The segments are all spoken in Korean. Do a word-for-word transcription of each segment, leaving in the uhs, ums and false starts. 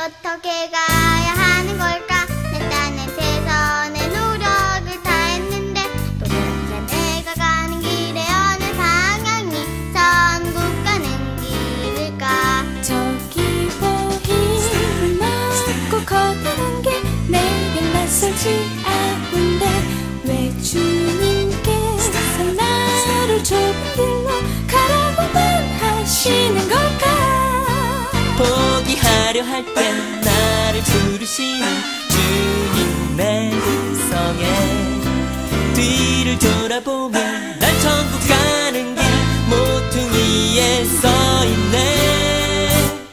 어떻게 가야 하는 걸까? 내 딴엔 최선의 노력을 다했는데 도대체 내가 가는 길의 어느 방향이 천국 가는 길일까? 저기 보이는 넓고 커다란 길 내겐 낯설지 않은데 왜 주님께서 나를 좁은 길로 가라고만 하시는 걸까? 포기하려 할 때 나를 부르시는 주님의 음성에 뒤를 돌아보면 난 천국 가는 길 모퉁이에 서있네.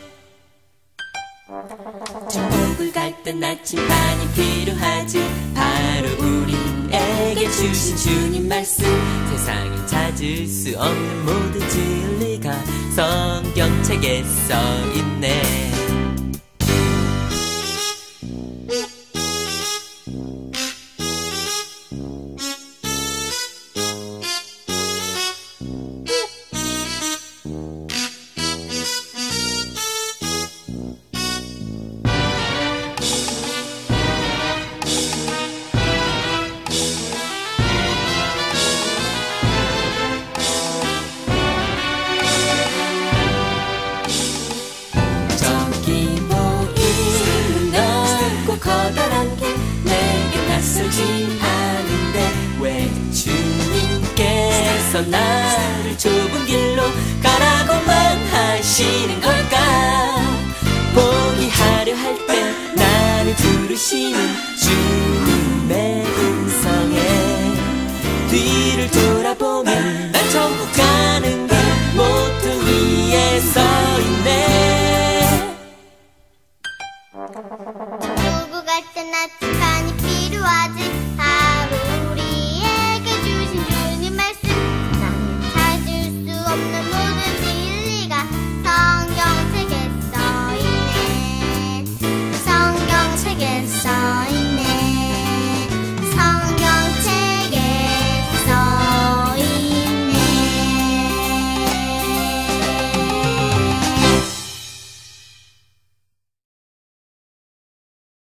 천국을 갈 땐 나침반이 필요하지. 바로 우리에게 주신 주님 말씀, 세상엔 찾을 수 없는 모든 진리가 성경책에 써있네. 커다란 길 내게 낯설진 않은데 왜 주님께서 나를 좁은 길로 가라고만 하시는 걸까? 포기하려 할 때 나를 부르시는